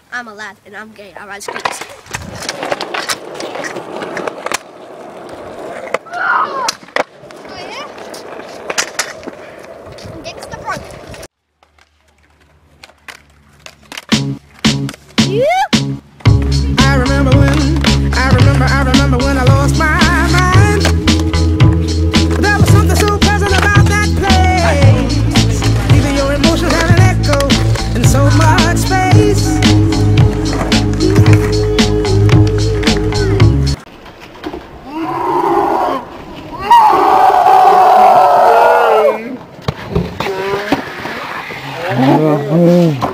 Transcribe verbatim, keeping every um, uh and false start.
I'm alive and I'm gay. I ride scooters. Oh yeah? Next the front. I remember when, I remember, I remember when I lost my mind. There was something so pleasant about that place. Even your emotions have an echo in so much space. Oh.